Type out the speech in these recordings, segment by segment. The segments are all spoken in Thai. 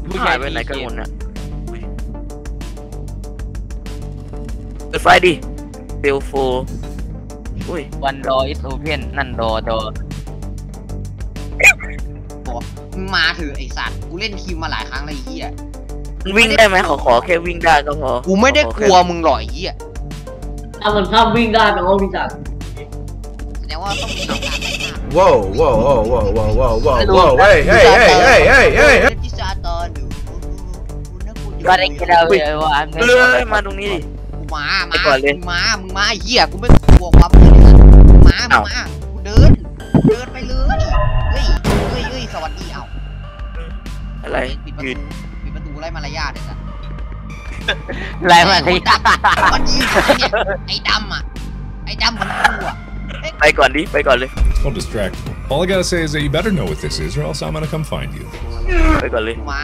หายไปไหนกันหมดเนี่ยเปิดไฟดิเบลโฟอุ้ยวันดออิสโอเพนนั่นดอมึงมาเถอะไอสัตว์กูเล่นคิมมาหลายครั้งแล้วไอ้เหี้ยวิ่งได้ไหมขอแค่วิ่งได้ก็พอกูไม่ได้กลัวมึงหรอกไอ้เหี้ยถ้ามันข้ามวิ่งได้แปลว่าวิ่งได้แสดงว่าต้องมีหลักการไม่มากว้าวเฮ้ยที่ซาตอนดูก็ได้แค่เราเลยว่าเลื่อยมาตรงนี้ดิมามึงมาเหี้ยกูไม่กลัวความเลยมากูเดินไปเลยเฮ้ยสวัสดีเอ้าอะไรปิดประตูไล่มารยาทเลยสัตว์ไรมาที่มันยิงเนี่ยไอ้ดำเหมือนกูอ่ะไปก่อนเลย Don't distract me. All I gotta say is that you better know what this is, or else I'm gonna come find you. ไปก่อนเลยมึงมา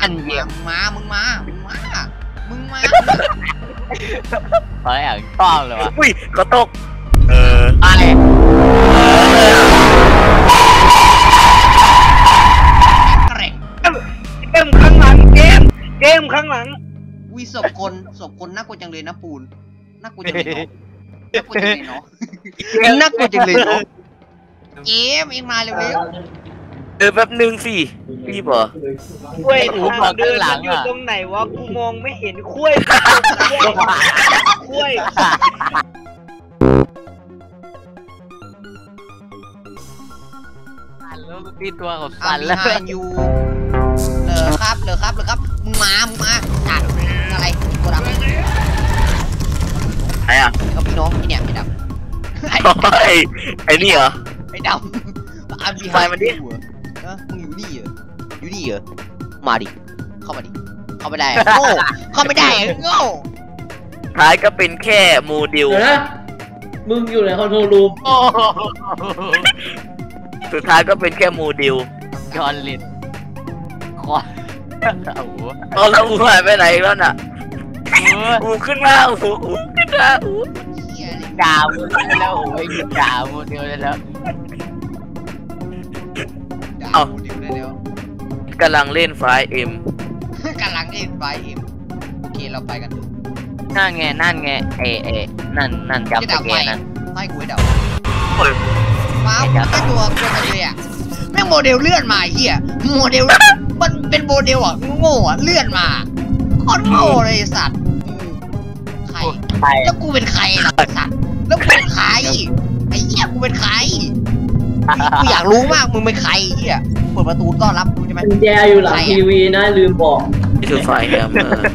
เฮ้ยอย่างต้องเลยวะอุ้ยก็ตกอะไรเกมข้างหลังเกมข้างหลังวิศพคนน่ากลัวจังเลยนะปูนน่ากลัวจังเลยเนาะน่ากลัวจังเลยเนาะเกมเองมาเร็วแป๊บนึงสิพี่บอกคุยหนูบอกเดินหลังอยู่ตรงไหนวะกูมองไม่เห็นคุยแล้วพี่ตัวกับสั่นแล้วอยู่เหรอครับมึงมาจัดอะไรตัวดำไอ้อะก็พี่น้องพี่เนี่ยไอ้ดำไอ้นี่เหรอไอ้ดำอันบีไฮมันดิมึงอยู่นี่เหรอมาดิเข้ามาดิเข้าไม่ได้โง่เข้าไม่ได้โง่ท้ายก็เป็นแค่โมเดลนะมึงอยู่ในคอนโทรลรูมสุดท้ายก็เป็นแค่โมเดลจอนลินคอแล้วอูหายไปไหนแล้วน่ะอูขึ้นมาอูขึ้นมาด่าโมเดลแล้วโอ้ยด่าโมเดลแล้วกำลังเล่นไฟเอ็มโอเคเราไปกันนั่นไงนั่นจำตะเกียนั่นไม่กูเดาว้าวก็ตัวเลยอ่ะแม่งโมเดลเลื่อนมาเหี้ยโมเดลมันเป็นโมเดลอ่ะโง่อ่ะเลื่อนมาโคตรโง่เลยสัตว์ใครแล้วกูเป็นใครล่ะสัตว์แล้วกูเป็นใครไอ้เหี้ยกูเป็นใครกูอยากรู้มากมึงเป็นใครเหี้ยเปิดประตูต้อนรับกูใช่ไหมกุญแจอยู่หลังทีวีนะลืมบอกนี่คือไฟแฮมเมอร์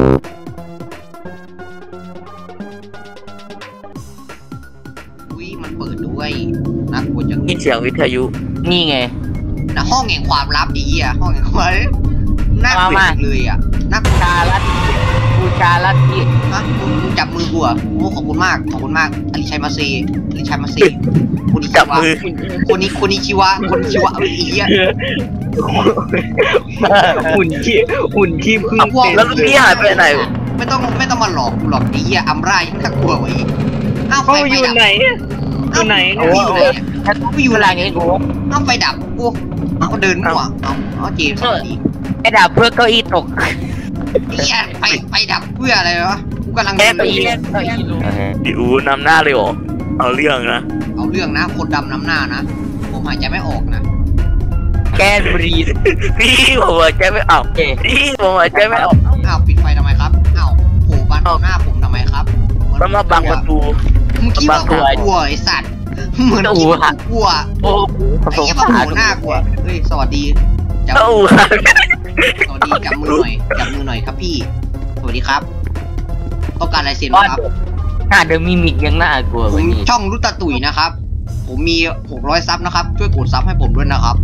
มันเปิดด้วยน่ากลัวจังนี่เสียงวิทยุนี่ไงนะห้องแห่งความลับดีอ่ะห้องแห่งความน่ากลัวเลยอ่ะน่ากลัวบูชาลัทธิฮะมึงจับมือกูอ่ะโอ้ขอบคุณมากอลิชัยมาซีคนนี้จับมือคนนี้ชิวะไอ้เหี้ยหุ่นขี้พึ่งแล้วพี่หายไปไหนไม่ต้องมาหลอกกูหรอกไอ้เหี้ยอัมร่ายังน่ากลัวกว่าอีกเขาอยู่ไหนกูอยู่อะไรไงกูเอาไฟดับกูเอาเดินมั่วเอาเจมส์ไอ้ดับเพื่อเก้าอี้ตกไอ้เหี้ยไฟดับเพื่ออะไรวะกูกำลังดิวนำหน้าเลยเหรอเอาเรื่องนะคนดำนำหน้านะผมหายใจไม่ออกนะแกนบรีดพี่ผมหายใจไม่ออกปิดไฟทำไมครับโผล่บังหน้าผมทำไมครับมันมาบังประตูมึงคิดว่ากูกลัวไอ้สัตว์เหมือนคิดว่ากูกลัวไอ้เหี้ยมาโผล่หน้ากลัวเฮ้ยสวัสดีจับมือหน่อยครับพี่สวัสดีครับต้องการอะไรเซ็นครับเดี๋ยวมีมิกยังน่ากลัวผมช่องรุตตุ๋ยนะครับผมมี600ซับนะครับช่วยกดซับให้ผมด้วยนะครับ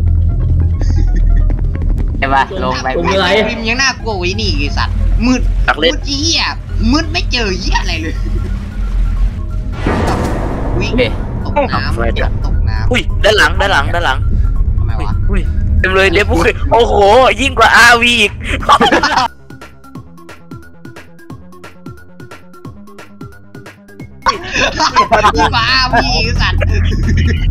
ใช่ป่ะลงไปพิมพ์ยังน่ากลัวไว้นี่ไอ้สัตว์มืดเหี้ยมืดไม่เจอเหี้ยอะไรเลยวิ่งตกน้ำอุ้ยด้านหลังทำไมวะอุ้ยเต็มเลยเดี๋ยวปุ๊ยโอ้โหยิ่งกว่าอาวีอีกบ้าพี่สัตว์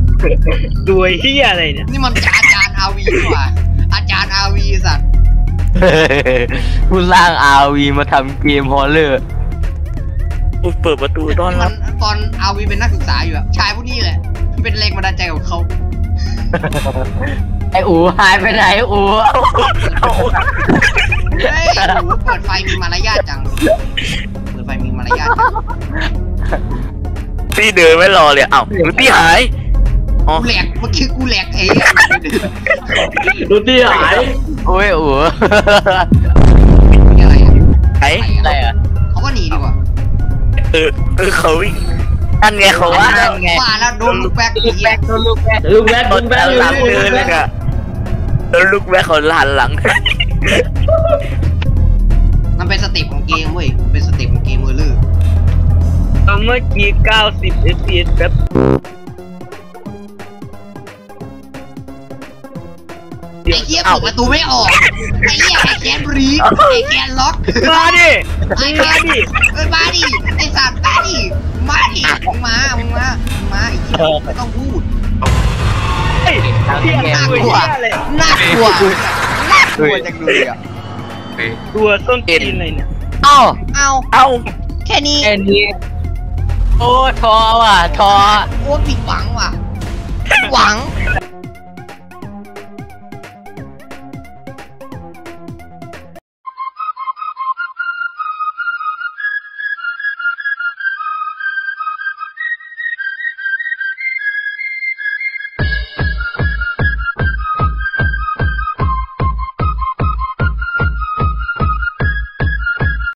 ดูไอ้เหี้ยอะไรเนี่ยนี่มันอาจารย์อาวีกว่าอาจารย์อาวีสัตว์คุณล่าง RV มาทำเกมฮอลเลอร์กูเปิดประตูต้อนมัรันบตอนอาวีเป็นนักศึกษาอยู่อะชายผู้นี้แหละเป็นแรงบันดาลใจของเขาไอ้อูหายไปไหนอูเฮ้ยโหเปิดไฟมีมารยาทจังเปิดไฟมีมารยาทจังพี่เดินไม่รอเลยอ้าวหรือพี่หายอ๋อกูแหลกเมื่อกี้กูแหลกเองดูที่หายโอ้ยอูมีอะไรอะไอ้อะไรอ่ะเขาก็หนีดีกว่าเขาวิ่งนั่นไงเขาว่าว่าแล้วโดนลูกแป๊กอีกอะลุงแบ๊กโดลุนงแบ๊กหลังเดินเลยอะแล้วลูกแม่เขาหันหลังมันเป็นสเต็ปของเกมเว้ยเป็นสเต็ปของเกมเวอร์ลือเมื่อกี้90 fps แบบไอ้เหี้ยเปิดประตูไม่ออกไอ้เหี้ยไอ้แคนบรีฟไอ้แคนล็อกมาดิไอ้แคนมาดิไอ้สัตว์มาดิมาดิมึงมาไอ้เหี้ยไม่ต้องพูดเฮ้ยเที่ยน่าตัวกลัวเหี้ยเลยน่ากลัวจังเลยอ่ะตัวส้นตีนเลยเนี่ยเอ้าเอาเอ้าแค่นี้แค่นี้โอ้ทอว่ะทอโอ้ผิดหวังว่ะหวัง